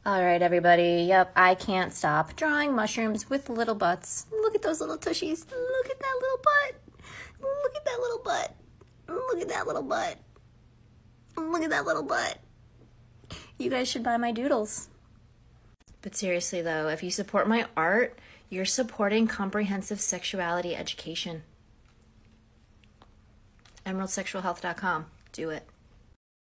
All right, everybody. Yep, I can't stop drawing mushrooms with little butts. Look at those little tushies. Look at that little butt. Look at that little butt. Look at that little butt. Look at that little butt. You guys should buy my doodles. But seriously, though, if you support my art, you're supporting comprehensive sexuality education. EmeraldSexualHealth.com. Do it.